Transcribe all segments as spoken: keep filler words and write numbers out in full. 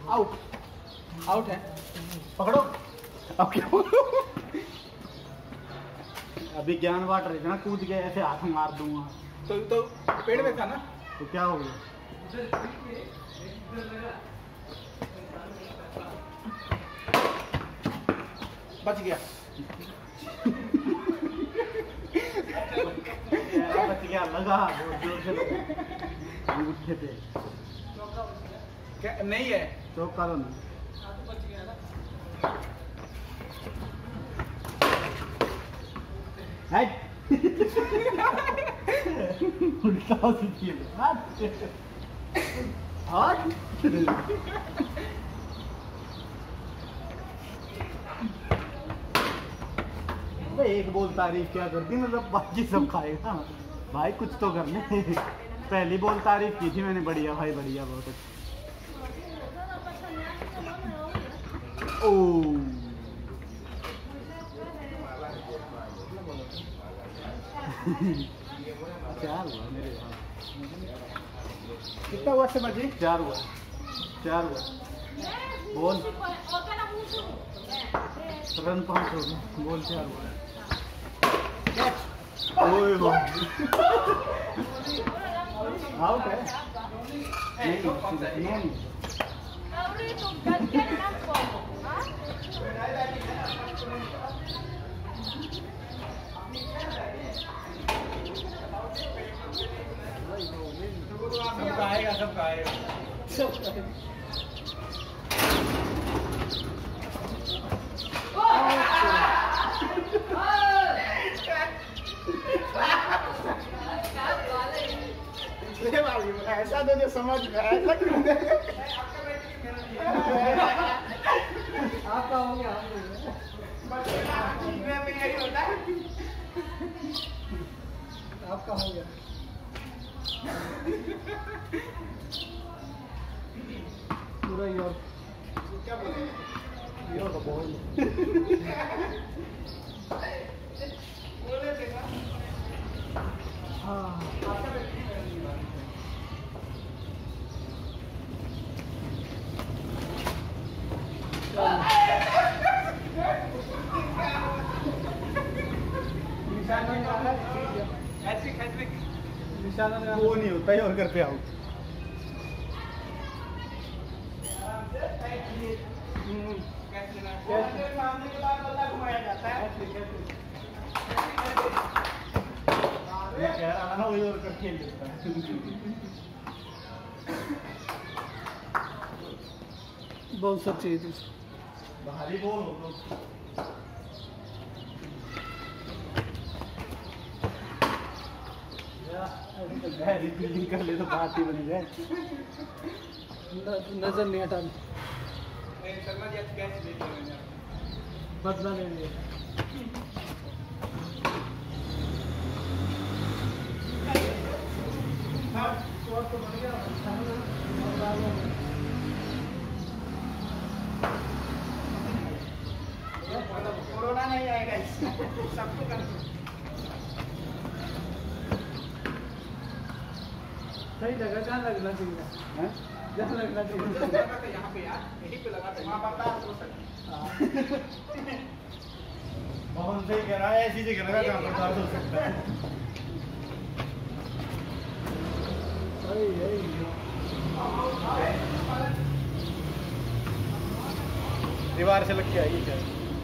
Out out है, पकड़ो। अब क्या अभी ज्ञान बांट रहे थे ना, कूद के ऐसे हाथ मार दूंगा तो तो पेड़ में था ना, तो क्या हो गया? बच गया बच गया, लगा बहुत जोर से लगा। अंगूठे पे क्या नहीं है, चौका तो नहीं। उल्टा सीखिए एक बोल तारीफ क्या करती, मतलब बाकी सब खाएगा भाई, कुछ तो कर ले। पहली बोल तारीफ की थी मैंने, बढ़िया भाई बढ़िया, बहुत अच्छा। ओ चार हुआ मेरे, कितना हुआ समझ? चार हुआ, चार हुआ। बोल रन पाँच हो गए, बोल चार हुआ। ओए आउट है नहीं, नहीं। सबका आएगा, सबका आएगा, सबका ऐसा दे जो समझ में, ऐसा क्यों दे? आपका हो गया, आपका हो गया। पूरा योर क्या बोले, योर का बॉल बोले थे ना। हाँ वो नहीं होता है, और घर पे आओ। घुमाया जाता है, कह रहा ना वही और कर खेल लेता है। बहुत सब चीज बाहरी बोल हो तो फील्डिंग कर ले तो बात ही बनी जाए। नजर नहीं हटानी, बदला ले लिया। कोरोना नहीं आएगा इससे, सबको कर सही जगह, जहाँ लगना चाहिए, जहाँ लगना चाहिए यहाँ पे यार, यहीं पे लगा था, वहाँ बर्दाश्त हो सकता। बहुत सही कह रहा है, ऐसी जगह लगा जहाँ बर्दाश्त हो सकता है। दीवार से लग के आई क्या?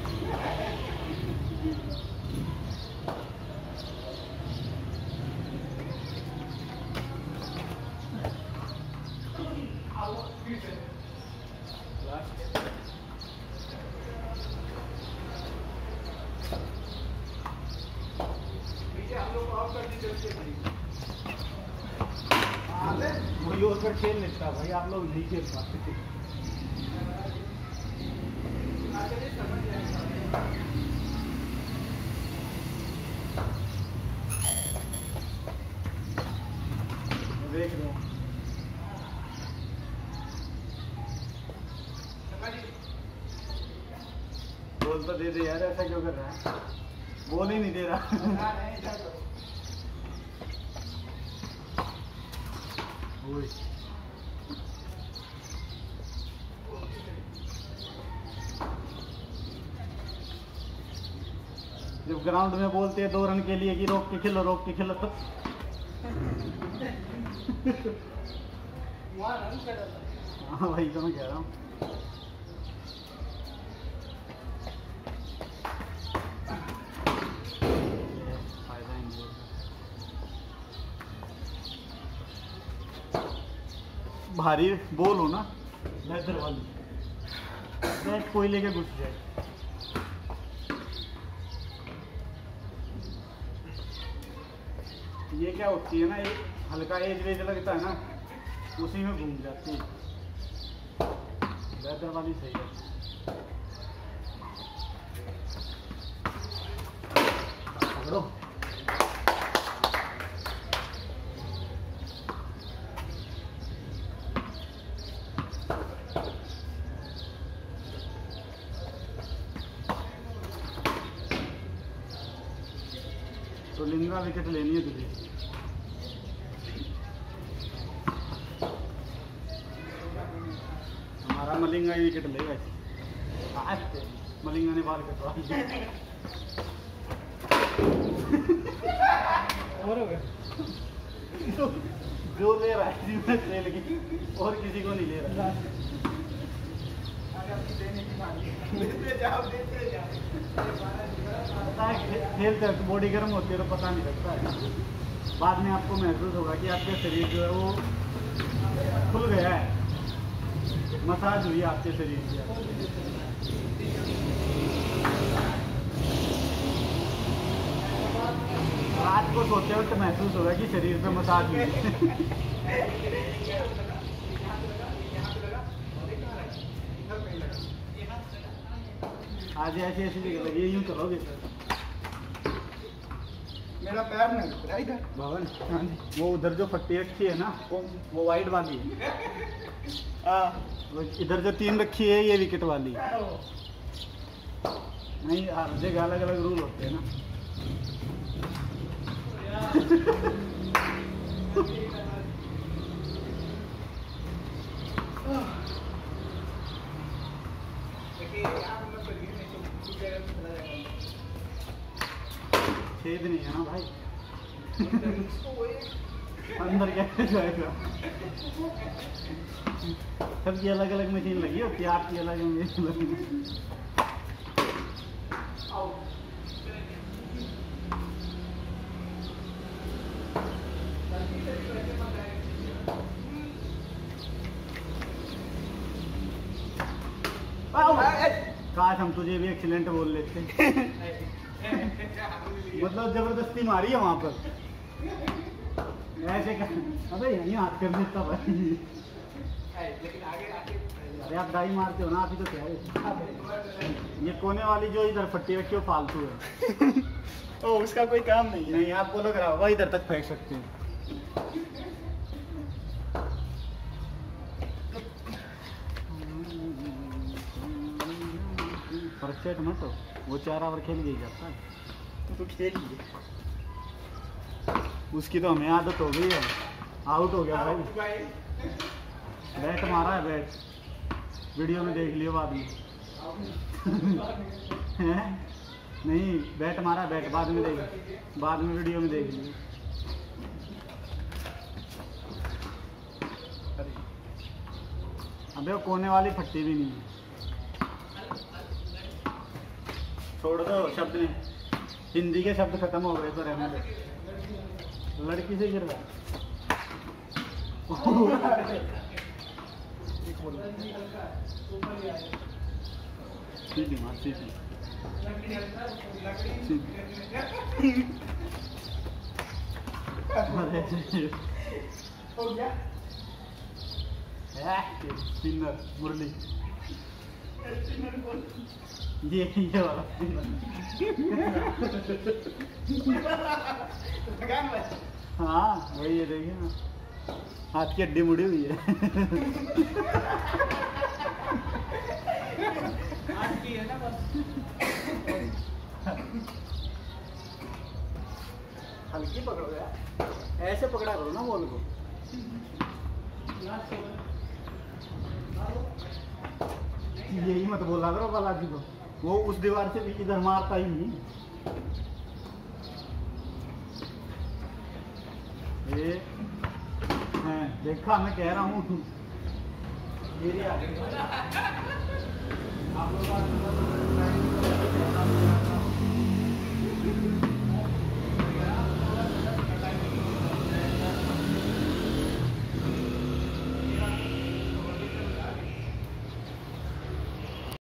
वही और कर खेल लेता भाई, आप लोग नहीं खेल पाते। देख रहे हो बोल तो दे दे यार, ऐसा क्यों कर रहा है? बोल ही नहीं दे रहा। जब ग्राउंड में बोलते हैं दो रन के लिए कि रोक के खेलो रोक के खेलो तो हाँ वही तो मैं कह रहा हूँ। भारी बोल हो ना लेदर वाली, बैट कोई लेके घुस जाए। ये क्या होती है ना, एक हल्का एज वेज लगता है ना, उसी में घूम जाती है। लेदर वाली सही है। पकड़ो तो लिंगा विकेट लेनी है तुझे। हमारा मलिंगा ही विकेट लेगा। आज मलिंगा ने बाल कटवा दिया। और जो ले रहा है खेल की और किसी को नहीं ले रहा। खेलते हैं तो बॉडी गर्म होती है तो पता नहीं लगता है। बाद में आपको महसूस होगा कि आपका शरीर जो है वो खुल गया है, मसाज हुई आपके शरीर की। रात को सोते वक्त महसूस होगा कि शरीर पे मसाज हुई। आज ऐसी ऐसी जगह लगी यूं करोगे सर। मेरा पैर नहीं लग रहा इधर भवन। हाँ जी, वो उधर जो पट्टी रखी है ना वो वो वाइट वाली है। हाँ इधर जो तीन रखी है ये विकेट वाली है। नहीं हर जगह अलग अलग रूल होते हैं ना। छेद नहीं है ना भाई। अंदर कैसे जाएगा। सबकी अलग अलग मशीन लगी होती है, आपकी अलग मशीन लगी। काश हम तुझे भी एक्सीलेंट बोल लेते। मतलब जबरदस्ती मारी है वहां पर ऐसे कर। अबे यही हाथ कर देता भाई। अरे आप दाई मारते हो ना, आप ही तो क्या है। ये कोने वाली जो इधर फट्टी रखी हो फालतू है। ओ उसका कोई काम नहीं है। नहीं आपको लग रहा होगा इधर तक फेंक सकते हैं। परफेक्ट मत हो, वो चार ओवर खेल गई जाता है तो खेलिए। उसकी तो हमें आदत हो गई है। आउट हो गया भाई। बैट मारा है, बैट वीडियो में देख लियो बाद में। नहीं बैट मारा है, बैट बाद में देख, बाद में वीडियो में देख लियो। अबे वो कोने वाली फट्टी भी नहीं है। छोड़ दो शब्द नहीं, हिंदी के शब्द खत्म हो गए तो रहने दो। लड़की से गिर रहा सीधी मार सीधी हो गया स्पिनर मुरली। ये ये वाला हाँ वही है, देखिए ना हाथ की हड्डी मुड़ी हुई है। है ना बस। हल्की पकड़ो यार, ऐसे पकड़ा करो ना बॉल को। यही मत बोला करो बालाजी को, वो उस दीवार से भी इधर मारता ही नहीं। ये है, देखा मैं कह रहा हूँ ये आप लोग